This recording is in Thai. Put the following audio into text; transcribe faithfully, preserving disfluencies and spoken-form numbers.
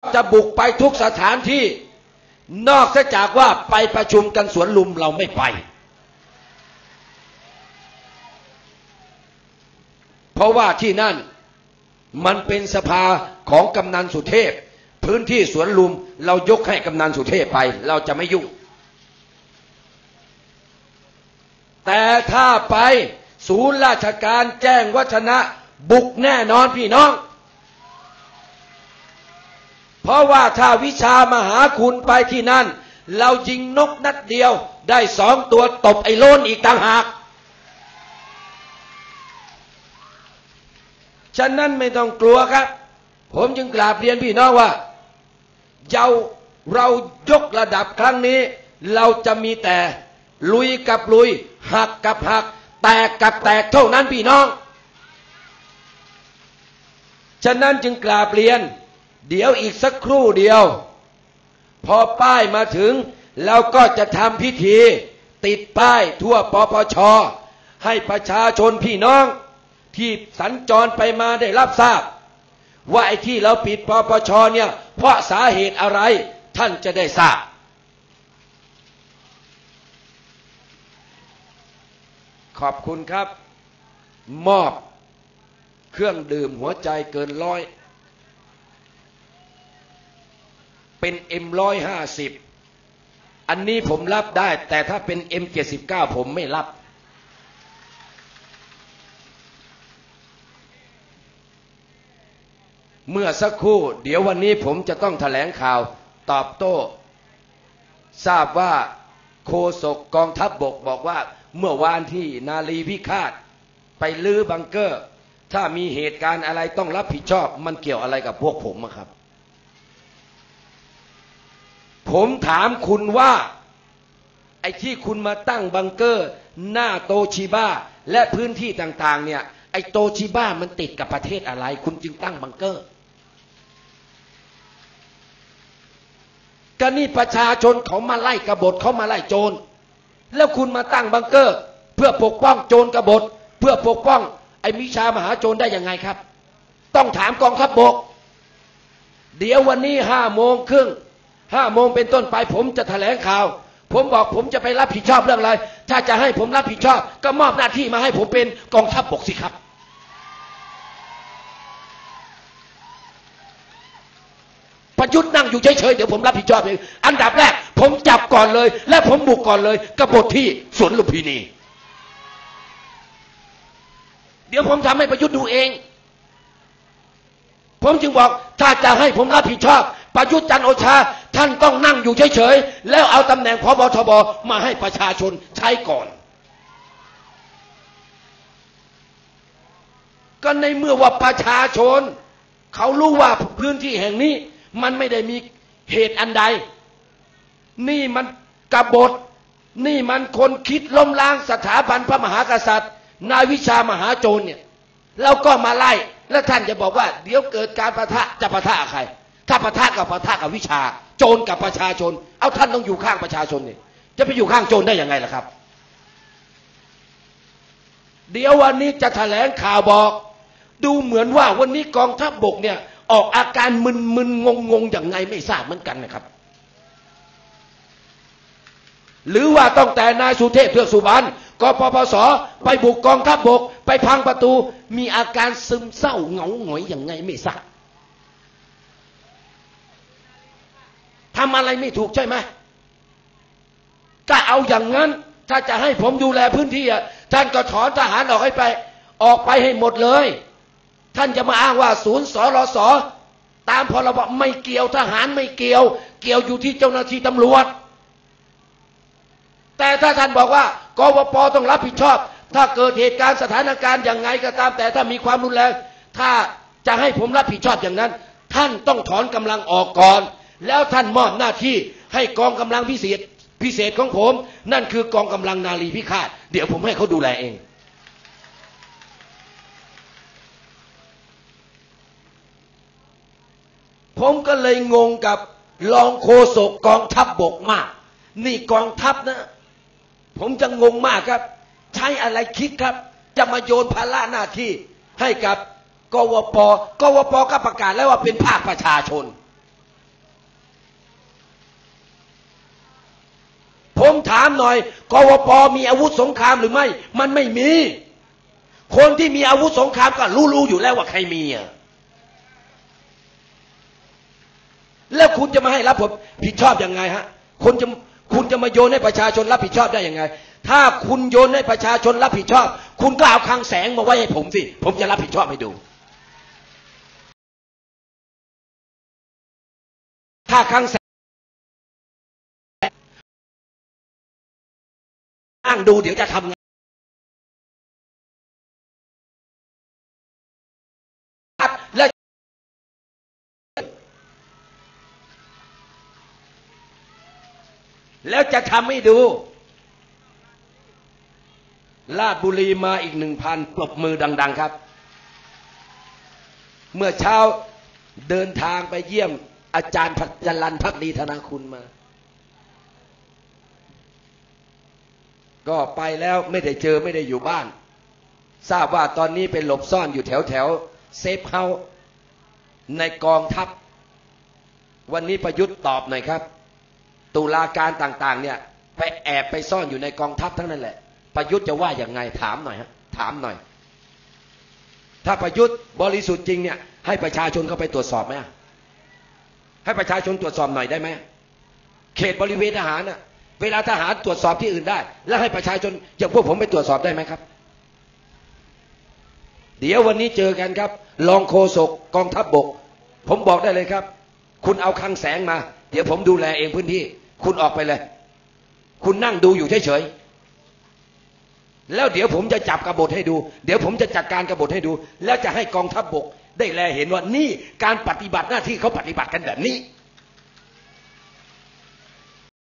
จะบุกไปทุกสถานที่นอกจากว่าไปประชุมกันสวนลุมเราไม่ไปเพราะว่าที่นั่นมันเป็นสภาของกำนันสุเทพพื้นที่สวนลุมเรายกให้กำนันสุเทพไปเราจะไม่ยุ่งแต่ถ้าไปศูนย์ราชการแจ้งวัฒนะบุกแน่นอนพี่น้องเพราะว่าถ้าวิชามหาคุณไปที่นั่นเรายิงนกนัดเดียวได้สองตัวตบไอ้โลนอีกต่างหากฉะนั้นไม่ต้องกลัวครับผมจึงกราบเรียนพี่น้องว่าเราเรายกระดับครั้งนี้เราจะมีแต่ลุยกับลุยหักกับหักแตกกับแตกเท่านั้นพี่น้องฉะนั้นจึงกราบเรียนเดี๋ยวอีกสักครู่เดียวพอป้ายมาถึงเราก็จะทำพิธีติดป้ายทั่วปปช.ให้ประชาชนพี่น้องที่สัญจรไปมาได้รับทราบว่าไอ้ที่เราปิดปปช.เนี่ยเพราะสาเหตุอะไรท่านจะได้ทราบขอบคุณครับมอบเครื่องดื่มหัวใจเกินร้อยเป็น เอ็ม หนึ่งร้อยห้าสิบ อันนี้ผมรับได้แต่ถ้าเป็น เอ็ม เจ็ดสิบเก้า ผมไม่รับเมื่อสักครู่เดี๋ยววันนี้ผมจะต้องแถลงข่าวตอบโต้ทราบว่าโฆษกกองทัพบกบอกว่าเมื่อวานที่นาลีพิฆาตไปลื้อบังเกอร์ถ้ามีเหตุการณ์อะไรต้องรับผิดชอบมันเกี่ยวอะไรกับพวกผมครับผมถามคุณว่าไอ้ที่คุณมาตั้งบังเกอร์หน้าโตชิบ้าและพื้นที่ต่างๆเนี่ยไอ้โตชิบ้ามันติดกับประเทศอะไรคุณจึงตั้งบังเกอร์ก็นี่ประชาชนเขามาไล่กบฏเขามาไล่โจรแล้วคุณมาตั้งบังเกอร์เพื่อปกป้องโจรกบฏเพื่อปกป้องไอ้มิชามหาโจรได้ยังไงครับต้องถามกองทัพบกเดี๋ยววันนี้ห้าโมงครึ่งห้าโมงเป็นต้นไปผมจะแถลงข่าวผมบอกผมจะไปรับผิดชอบเรื่องอะไรถ้าจะให้ผมรับผิดชอบก็มอบหน้าที่มาให้ผมเป็นกองทัพบกสิครับประยุทธ์นั่งอยู่เฉยๆเดี๋ยวผมรับผิดชอบเองอันดับแรกผมจับก่อนเลยและผมบุกก่อนเลยกบฏที่สวนลุมพินีเดี๋ยวผมทำให้ประยุทธ์ดูเองผมจึงบอกถ้าจะให้ผมรับผิดชอบประยุทธ์จันทร์โอชาท่านต้องนั่งอยู่เฉยๆแล้วเอาตำแหน่งผบ.ทบ.มาให้ประชาชนใช้ก่อนก็ในเมื่อว่าประชาชนเขารู้ว่าพื้นที่แห่งนี้มันไม่ได้มีเหตุอันใดนี่มันกบฏนี่มันคนคิดล้มล้างสถาบันพระมหากษัตริย์นายวิชามหาโจรเนี่ยแล้วก็มาไล่แล้วท่านจะบอกว่าเดี๋ยวเกิดการปะทะจะปะทะใครถ้าปะทะกับปะทะกับวิชาโจรกับประชาชนเอาท่านต้องอยู่ข้างประชาชนนี่จะไปอยู่ข้างโจรได้ยังไงล่ะครับเดี๋ยววันนี้จะแถลงข่าวบอกดูเหมือนว่าวันนี้กองทัพบกเนี่ยออกอาการมึนๆงงๆอย่างไงไม่ทราบเหมือนกันนะครับหรือว่าต้องแต่นายสุเทพเทือกสุบรรณกปปสไปบุกกองทัพบกไปพังประตูมีอาการซึมเศร้าเหงาหงอยอย่างไงไม่ทราบทำอะไรไม่ถูกใช่ไหมก็เอาอย่างนั้นถ้าจะให้ผมดูแลพื้นที่อ่ะท่านก็ถอนทหารออกให้ไปออกไปให้หมดเลยท่านจะมาอ้างว่าศูนย์สรสตามพรบไม่เกี่ยวทหารไม่เกี่ยวเกี่ยวอยู่ที่เจ้าหน้าที่ตำรวจแต่ถ้าท่านบอกว่ากวป.ต้องรับผิดชอบถ้าเกิดเหตุการณ์สถานการณ์อย่างไงก็ตามแต่ถ้ามีความรุนแรงถ้าจะให้ผมรับผิดชอบอย่างนั้นท่านต้องถอนกำลังออกก่อนแล้วท่านมอบหน้าที่ให้กองกำลังพิเศษพิเศษของผมนั่นคือกองกำลังนาลีพิฆาตเดี๋ยวผมให้เขาดูแลเองผมก็เลยงงกับรองโฆษกกองทัพบกมากนี่กองทัพนะผมจะงงมากครับใช้อะไรคิดครับจะมาโยนภาระหน้าที่ให้กับกวป.กวป.ก็ประกาศแล้วว่าเป็นภาคประชาชนถามหน่อยกวป.มีอาวุธสงครามหรือไม่มันไม่มีคนที่มีอาวุธสงครามก็รู้ๆอยู่แล้วว่าใครมีอ่ะแล้วคุณจะมาให้รับผิดชอบยังไงฮะคุณจะคุณจะมาโยนให้ประชาชนรับผิดชอบได้ยังไงถ้าคุณโยนให้ประชาชนรับผิดชอบคุณก็เอาคลังแสงมาไว้ให้ผมสิผมจะรับผิดชอบให้ดูถ้าคลังแสงนั่งดูเดี๋ยวจะทำไงแล้วแล้วจะทำให้ดูลาดบุรีมาอีกหนึ่งพันปรบมือดังๆครับเมื่อเช้าเดินทางไปเยี่ยมอาจารย์จรัญภักดีธนาคุณมาก็ไปแล้วไม่ได้เจอไม่ได้อยู่บ้านทราบว่าตอนนี้เป็นหลบซ่อนอยู่แถวแถวเซฟเฮาส์ในกองทัพวันนี้ประยุทธ์ตอบหน่อยครับตุลาการต่างๆเนี่ยไปแอบไปซ่อนอยู่ในกองทัพทั้งนั้นแหละประยุทธ์จะว่าอย่างไงถามหน่อยฮะถามหน่อยถ้าประยุทธ์บริสุทธิ์จริงเนี่ยให้ประชาชนเข้าไปตรวจสอบไหมให้ประชาชนตรวจสอบหน่อยได้ไหมเขตบริเวณทหารน่ะเวลาทหารตรวจสอบที่อื่นได้แล้วให้ประชาชนอย่างพวกผมไปตรวจสอบได้ไหมครับเดี๋ยววันนี้เจอกันครับรองโฆษกกองทัพบกผมบอกได้เลยครับคุณเอาคลังแสงมาเดี๋ยวผมดูแลเองพื้นที่คุณออกไปเลยคุณนั่งดูอยู่เฉยๆแล้วเดี๋ยวผมจะจับกบฏให้ดูเดี๋ยวผมจะจัดการกบฏให้ดูแล้วจะให้กองทัพบกได้แลเห็นว่านี่การปฏิบัติหน้าที่เขาปฏิบัติกันแบบนี้